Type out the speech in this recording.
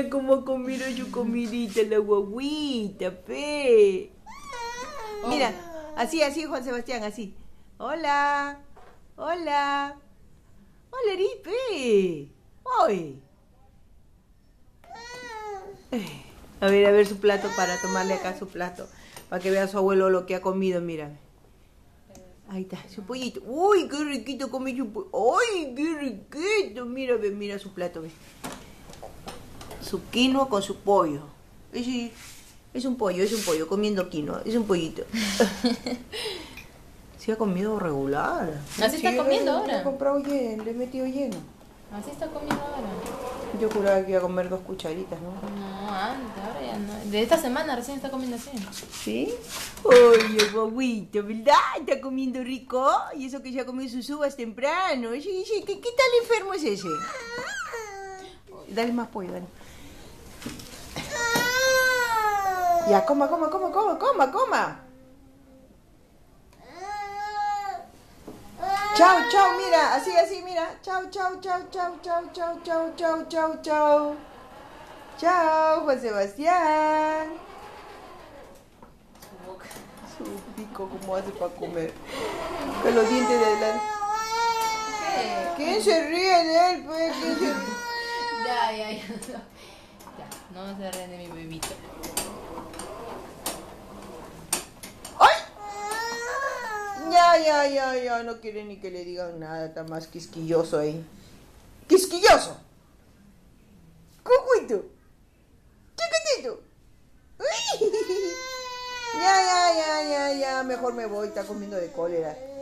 cómo ha comido su comidita la guaguita, pe. Mira, así, Juan Sebastián, así. Hola. Hola. Hola, Ripe. Hoy. A ver su plato para tomarle acá su plato. Para que vea a su abuelo lo que ha comido, mira. Ahí está, su pollito. Uy, qué riquito come su pollo. Uy, qué riquito. Mira, ve, mira su plato, ve. Su quinoa con su pollo. Es un pollo, comiendo quinoa. Es un pollito. Se ha comido regular. Así está comiendo ahora. Le he comprado lleno, le he metido lleno. Así está comiendo ahora. Yo juraba que iba a comer 2 cucharitas, ¿no? No, antes, ahora ya no. De esta semana recién está comiendo así. ¿Sí? Oye, guaguito, ¿verdad? Está comiendo rico. Y eso que ya comió sus uvas temprano. ¿Qué tal enfermo es ese? Dale más pollo, dale. Ya, coma. Chao, mira, así, mira. Chao. Chao, Juan Sebastián. Su boca. Su pico, ¿cómo hace para comer? Con los dientes de adelante. ¿Qué? ¿Quién se ríe de él, pues? ¿Quién se ríe? Ya. Ya, no se ríen de mi bebito. Ya, no quiere ni que le digan nada, está más quisquilloso ahí. ¡Quisquilloso! ¡Cucuito! ¡Chiquitito! ¡Uy! Ya, mejor me voy, está comiendo de cólera.